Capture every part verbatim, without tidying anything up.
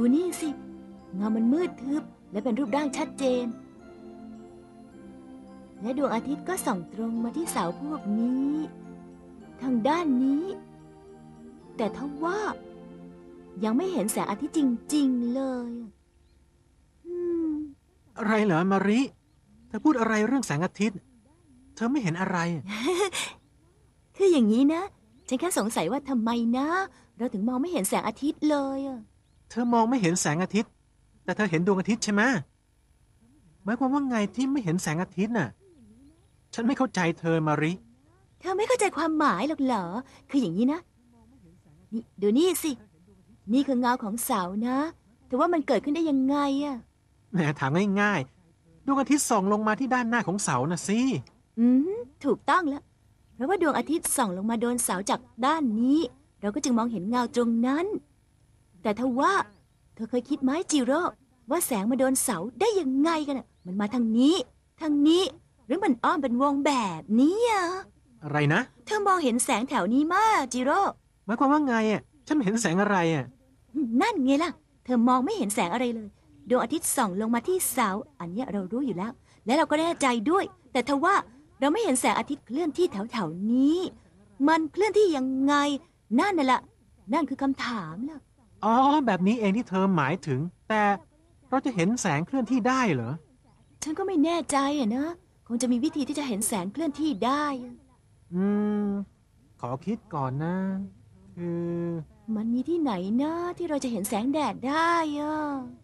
ดูนี่สิเงามันมืดทึบและเป็นรูปร่างชัดเจนและดวงอาทิตย์ก็ส่องตรงมาที่เสาพวกนี้ทางด้านนี้แต่ทว่ายังไม่เห็นแสงอาทิตย์จริงๆเลยอืมอะไรเหรอมาริเธอพูดอะไรเรื่องแสงอาทิตย์เธอไม่เห็นอะไรคืออย่างนี้นะฉันแค่สงสัยว่าทำไมนะเราถึงมองไม่เห็นแสงอาทิตย์เลยอะเธอมองไม่เห็นแสงอาทิตย์แต่เธอเห็นดวงอาทิตย์ใช่ไหมหมายความว่าไงที่ไม่เห็นแสงอาทิตย์น่ะฉันไม่เข้าใจเธอมาริเธอไม่เข้าใจความหมายหรอกเหรอคืออย่างนี้นะนี่ดูนี่สินี่คือเงาของเสานะแต่ว่ามันเกิดขึ้นได้ยังไงอะแหมถามง่ายๆดวงอาทิตย์ส่องลงมาที่ด้านหน้าของเสาน่ะสิอืมถูกต้องแล้วเพราะว่าดวงอาทิตย์ส่องลงมาโดนเสาจากด้านนี้เราก็จึงมองเห็นเงาตรงนั้นแต่ทว่าเธอเคยคิดไหมจิโร่ว่าแสงมาโดนเสาได้ยังไงกันอ่ะมันมาทางนี้ทางนี้หรือมันอ้อมเป็นวงแบบนี้อ่ะอะไรนะเธอมองเห็นแสงแถวนี้มากจิโร่หมายความว่าไงอ่ะฉันไม่เห็นแสงอะไรอ่ะนั่นไงล่ะเธอมองไม่เห็นแสงอะไรเลยดวงอาทิตย์ส่องลงมาที่เสาอันนี้เรารู้อยู่แล้วและเราก็แน่ใจด้วยแต่ทว่าเราไม่เห็นแสงอาทิตย์เคลื่อนที่แถวแถวนี้มันเคลื่อนที่ยังไงนั่นน่ะล่ะนั่นคือคำถามล่ะอ๋อแบบนี้เองที่เธอหมายถึงแต่เราจะเห็นแสงเคลื่อนที่ได้เหรอฉันก็ไม่แน่ใจอะนะคงจะมีวิธีที่จะเห็นแสงเคลื่อนที่ได้อืมขอคิดก่อนนะคือมันมีที่ไหนนะที่เราจะเห็นแสงแดดได้อะ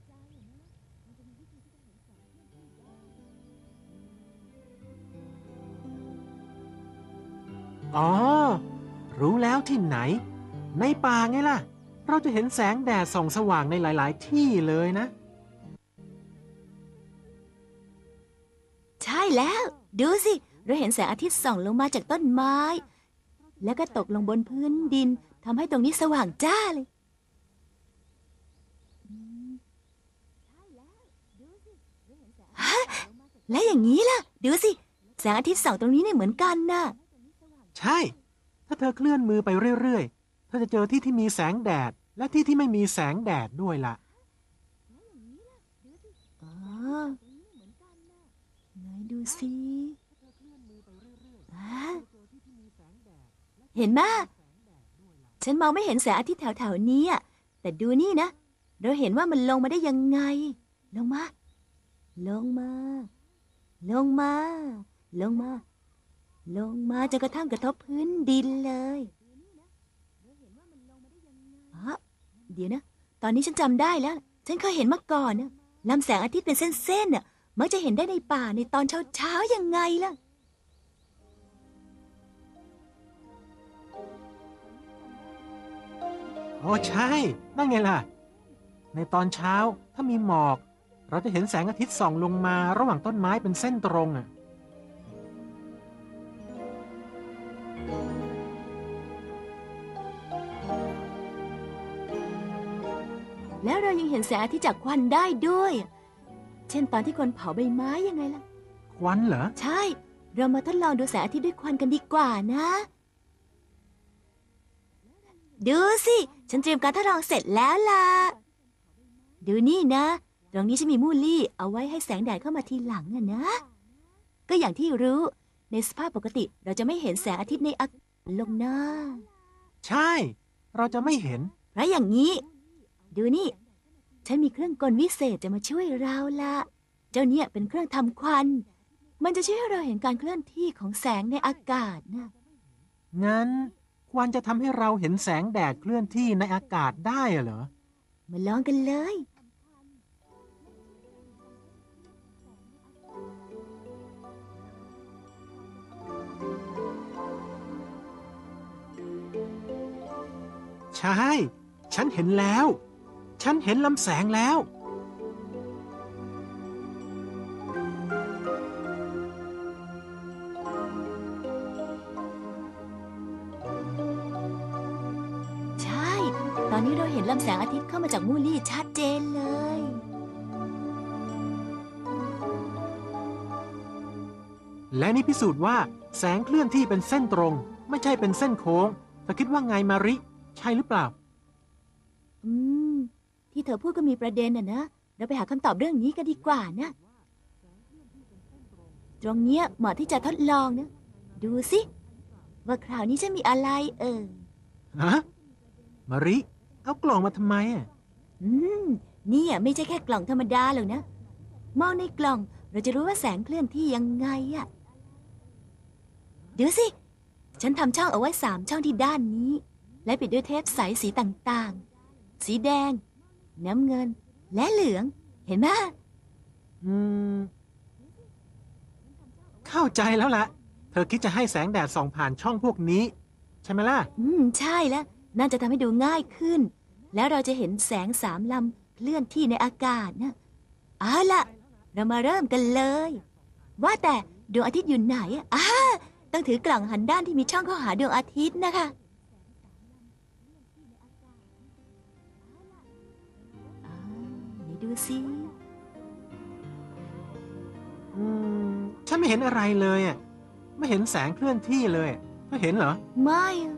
อ๋อรู้แล้วที่ไหนในป่าไงล่ะเราจะเห็นแสงแดดส่องสว่างในหลายๆที่เลยนะใช่แล้วดูสิเราเห็นแสงอาทิตย์ส่องลงมาจากต้นไม้แล้วก็ตกลงบนพื้นดินทำให้ตรงนี้สว่างจ้าเลยฮะและอย่างนี้ล่ะดูสิแสงอาทิตย์ส่องตรงนี้เนี่ยเหมือนกันน่ะใช่ถ้าเธอเคลื่อนมือไปเรื่อยๆเธอจะเจอที่ที่มีแสงแดดและที่ที่ไม่มีแสงแดดด้วยล่ะอ๋อไหนดูสิเห็นไหมฉันมองไม่เห็นแสงอาทิตย์แถวๆนี้แต่ดูนี่นะเราเห็นว่ามันลงมาได้ยังไงลงมาลงมาลงมาลงมาลงมาจนกระทั่งกระทบพื้นดินเลยอ๋อเดี๋ยวนะตอนนี้ฉันจำได้แล้วฉันเคยเห็นมาก่อนนะลำแสงอาทิตย์เป็นเส้นๆน่ะมักจะเห็นได้ในป่าในตอนเช้าๆยังไงล่ะโอ้ใช่นั่นไงล่ะในตอนเช้าถ้ามีหมอกเราจะเห็นแสงอาทิตย์ส่องลงมาระหว่างต้นไม้เป็นเส้นตรงอ่ะแล้วเรายังเห็นแสงอาทิตย์จากควันได้ด้วยเช่นตอนที่คนเผาใบไม้ยังไงล่ะควันเหรอใช่เรามาทดลองดูแสงอาทิตย์ด้วยควันกันดีกว่านะดูสิฉันเตรียมการทดลองเสร็จแล้วล่ะดูนี่นะตรงนี้ฉันมีมูลลี่เอาไว้ให้แสงแดดเข้ามาทีหลังอะนะก็อย่างที่รู้ในสภาพปกติเราจะไม่เห็นแสงอาทิตย์ในอากาศลงหน้าใช่เราจะไม่เห็นเพราะอย่างนี้ดูนี่ฉันมีเครื่องกลวิเศษจะมาช่วยเราละเจ้าเนี่ยเป็นเครื่องทำควันมันจะช่วยให้เราเห็นการเคลื่อนที่ของแสงในอากาศนะงั้นควันจะทำให้เราเห็นแสงแดดเคลื่อนที่ในอากาศได้เหรอมาลองกันเลยใช่ฉันเห็นแล้วฉันเห็นลำแสงแล้วใช่ตอนนี้เราเห็นลำแสงอาทิตย์เข้ามาจากมูลลี่ชัดเจนเลยและนี่พิสูจน์ว่าแสงเคลื่อนที่เป็นเส้นตรงไม่ใช่เป็นเส้นโค้งเธอคิดว่าไงมาริใช่หรือเปล่าอืมทที่เธอพูดก็มีประเด็นน่ะนะ เราไปหาคำตอบเรื่องนี้กันดีกว่านะ ตรงเนี้ยเหมาะที่จะทดลองนะ ดูสิว่าคราวนี้จะมีอะไรเออฮะมาริเอากล่องมาทำไมอ่ะอืมเนี่ยไม่ใช่แค่กล่องธรรมดาหรอกนะ มองในกล่องเราจะรู้ว่าแสงเคลื่อนที่ยังไงอะเดี๋ยวสิ ฉันทำช่องเอาไว้สามช่องที่ด้านนี้ และปิดด้วยเทปใสสีต่างๆ สีแดง น้ำเงิน และเหลือง เห็นไหมอืม เข้าใจแล้วล่ะ เธอคิดจะให้แสงแดดส่องผ่านช่องพวกนี้ ใช่ไหมล่ะอืมใช่แล้วน่าจะทำให้ดูง่ายขึ้น แล้วเราจะเห็นแสงสามลำเคลื่อนที่ในอากาศนะเอาล่ะ เรามาเริ่มกันเลย ว่าแต่ดวงอาทิตย์อยู่ไหนอะอ้าต้องถือกล่องหันด้านที่มีช่องเข้าหาดวงอาทิตย์นะคะอ่าไหนดูสิอืม ฉันไม่เห็นอะไรเลยอ่ะ ไม่เห็นแสงเคลื่อนที่เลยเธอเห็นเหรอไม่อะ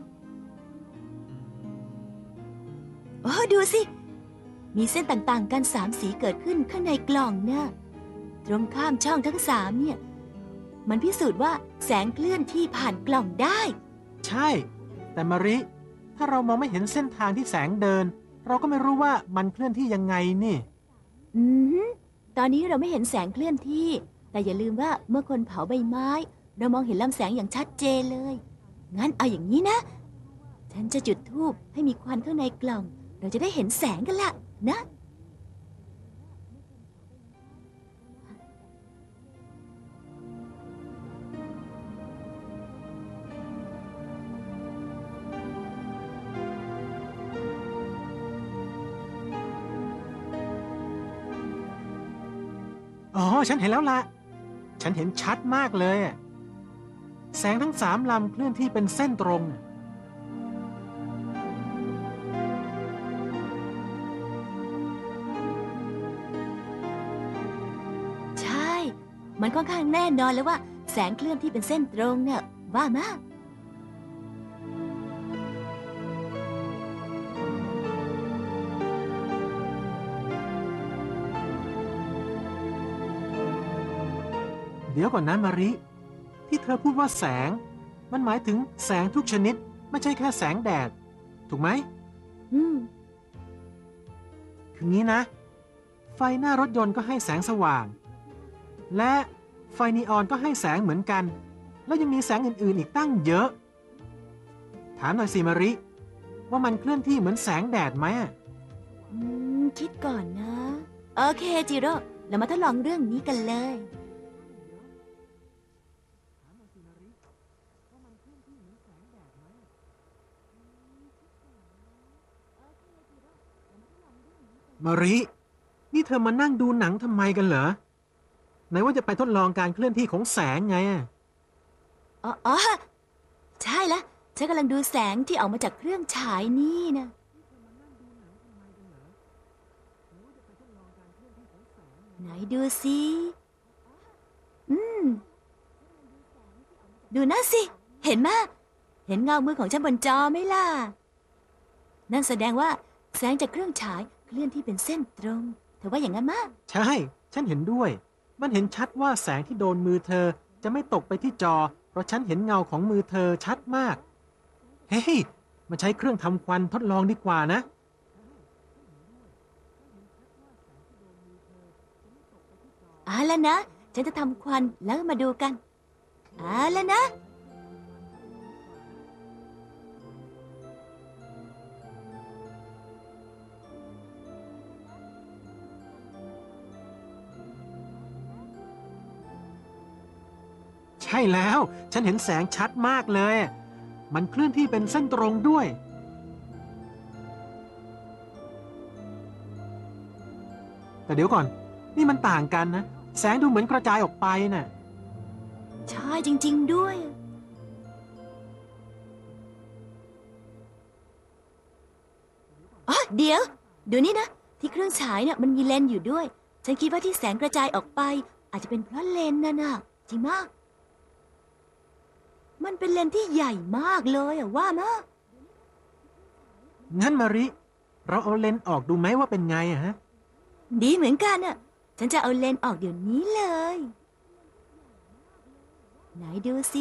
โอ้ดูสิ มีเส้นต่างๆกันสามสีเกิดขึ้นข้างในกล่องเนี่ยตรงข้ามช่องทั้งสามเนี่ย มันพิสูจน์ว่าแสงเคลื่อนที่ผ่านกล่องได้ใช่ แต่มาริ ถ้าเรามองไม่เห็นเส้นทางที่แสงเดิน เราก็ไม่รู้ว่ามันเคลื่อนที่ยังไงนี่อือหือตอนนี้เราไม่เห็นแสงเคลื่อนที่ แต่อย่าลืมว่าเมื่อคนเผาใบไม้ เรามองเห็นลำแสงอย่างชัดเจนเลย งั้นเอาอย่างนี้นะ ฉันจะจุดธูปให้มีควันข้างในกล่อง เราจะได้เห็นแสงกันละนะอ๋อ ฉันเห็นแล้วล่ะ ฉันเห็นชัดมากเลยอะแสงทั้งสามลำเคลื่อนที่เป็นเส้นตรงใช่ มันค่อนข้างแน่นอนแล้วว่าแสงเคลื่อนที่เป็นเส้นตรงเนี่ยว่ามากเดี๋ยวก่อนนะมาริ ที่เธอพูดว่าแสง มันหมายถึงแสงทุกชนิด ไม่ใช่แค่แสงแดด ถูกไหมอืมคืองี้นะ ไฟหน้ารถยนต์ก็ให้แสงสว่าง และไฟนีออนก็ให้แสงเหมือนกัน แล้วยังมีแสงอื่นๆอีกตั้งเยอะ ถามหน่อยสิมาริ ว่ามันเคลื่อนที่เหมือนแสงแดดไหมอะอืม คิดก่อนนะ โอเคจิโร่เรามาทดลองเรื่องนี้กันเลยมาริ นี่เธอมานั่งดูหนังทำไมกันเหรอ ไหนว่าจะไปทดลองการเคลื่อนที่ของแสงไงอะอ๋ออ๋อใช่ละฉันกำลังดูแสงที่ออกมาจากเครื่องฉายนี่นะ ไหนดูสิ อืม ดูนั่นสิ เห็นไหมยเห็นเงามือของฉันบนจอไหมล่ะ นั่นแสดงว่าแสงจากเครื่องฉายเคลื่อนที่เป็นเส้นตรงเธอว่าอย่างนั้นมะใช่ ฉันเห็นด้วย มันเห็นชัดว่าแสงที่โดนมือเธอจะไม่ตกไปที่จอ เพราะฉันเห็นเงาของมือเธอชัดมาก เฮ้ย มาใช้เครื่องทำควันทดลองดีกว่านะเอาแล้วนะ ฉันจะทำควันแล้วมาดูกันเอาแล้วนะใช่แล้ว ฉันเห็นแสงชัดมากเลย มันเคลื่อนที่เป็นเส้นตรงด้วย แต่เดี๋ยวก่อน นี่มันต่างกันนะ แสงดูเหมือนกระจายออกไปน่ะใช่จริงๆด้วย อ๋อ เดี๋ยว ดูนี่นะ ที่เครื่องฉายเนี่ยมันมีเลนส์อยู่ด้วย ฉันคิดว่าที่แสงกระจายออกไป อาจจะเป็นเพราะเลนส์น่ะนะจริงมาก มันเป็นเลนส์ที่ใหญ่มากเลยอะว่ามะงั้นมาริเราเอาเลนส์ออกดูไหมว่าเป็นไงอะฮะดีเหมือนกันอ่ะ ฉันจะเอาเลนส์ออกเดี๋ยวนี้เลย ไหนดูสิ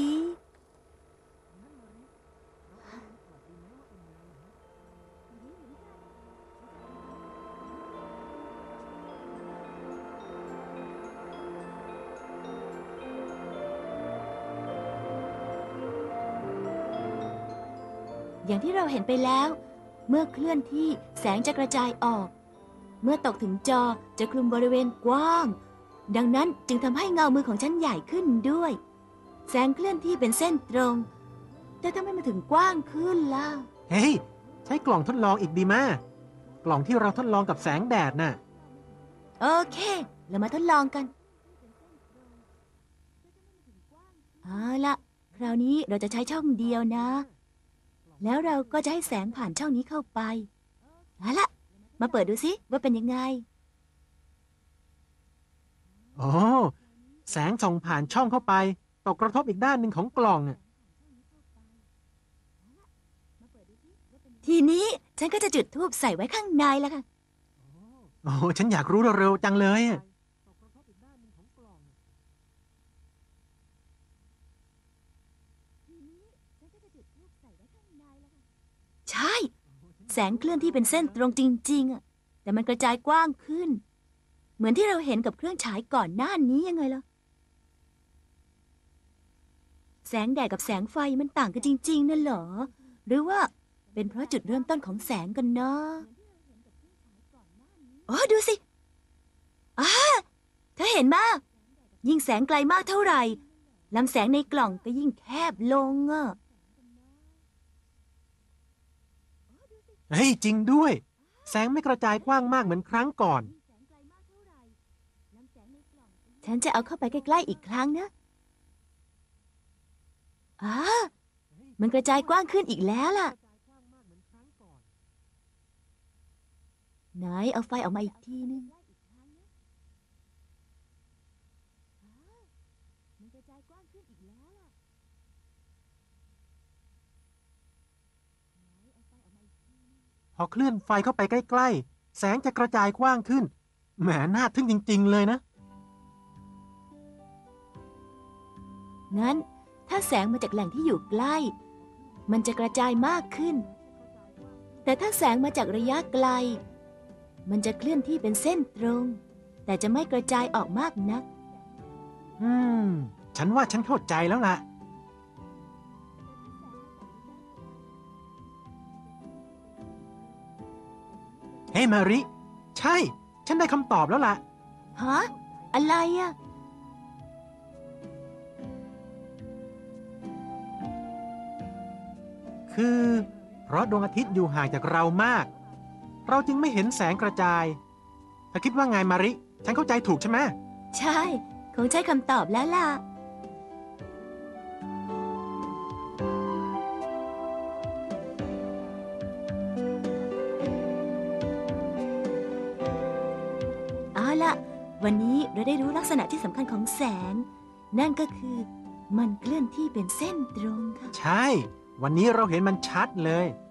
อย่างที่เราเห็นไปแล้ว เมื่อเคลื่อนที่แสงจะกระจายออก เมื่อตกถึงจอจะคลุมบริเวณกว้าง ดังนั้นจึงทำให้เงามือของฉันใหญ่ขึ้นด้วย แสงเคลื่อนที่เป็นเส้นตรง แต่ทำไมมันถึงกว้างขึ้นล่ะเฮ้ย ใช้กล่องทดลองอีกดีมากกล่องที่เราทดลองกับแสงแดดน่ะโอเค เรามาทดลองกัน เอาละคราวนี้เราจะใช้ช่องเดียวนะ แล้วเราก็จะให้แสงผ่านช่องนี้เข้าไปเอาละมาเปิดดูสิว่าเป็นยังไงโอ้ แสงส่องผ่านช่องเข้าไป ตกกระทบอีกด้านหนึ่งของกล่องอะทีนี้ฉันก็จะจุดธูปใส่ไว้ข้างในแล้วค่ะโอ้ฉันอยากรู้เร็วๆจังเลยอะใช่ แสงเคลื่อนที่เป็นเส้นตรงจริงๆอะแต่มันกระจายกว้างขึ้น เหมือนที่เราเห็นกับเครื่องฉายก่อนหน้านี้ยังไงล่ะ แสงแดดกับแสงไฟมันต่างกันจริงๆนั่นเหรอ หรือว่าเป็นเพราะจุดเริ่มต้นของแสงกันเนาะอ๋อดูสิอ้าเธอเห็นมายิ่งแสงไกลมากเท่าไหร่ลำแสงในกล่องก็ยิ่งแคบลงอ่ะเฮ้ย จริงด้วย แสงไม่กระจายกว้างมากเหมือนครั้งก่อนฉันจะเอาเข้าไปใกล้ๆอีกครั้งนะอ่ามันกระจายกว้างขึ้นอีกแล้วล่ะ ไหนเอาไฟออกมาอีกทีนึงพอเคลื่อนไฟเข้าไปใกล้ๆ แสงจะกระจายกว้างขึ้น แหมน่าทึ่งจริงๆเลยนะงั้นถ้าแสงมาจากแหล่งที่อยู่ใกล้ มันจะกระจายมากขึ้น แต่ถ้าแสงมาจากระยะไกล มันจะเคลื่อนที่เป็นเส้นตรง แต่จะไม่กระจายออกมากนักอืม ฉันว่าฉันเข้าใจแล้วล่ะ เฮ้ยมาริ ใช่ ฉันได้คำตอบแล้วล่ะฮะ อะไรอะคือ เพราะดวงอาทิตย์อยู่ห่างจากเรามาก เราจึงไม่เห็นแสงกระจายเธอคิดว่าไงมาริ ฉันเข้าใจถูกใช่ไหมใช่ คงใช่คำตอบแล้วล่ะ เอาล่ะ วันนี้เราได้รู้ลักษณะที่สำคัญของแสง นั่นก็คือมันเคลื่อนที่เป็นเส้นตรงค่ะใช่ วันนี้เราเห็นมันชัดเลย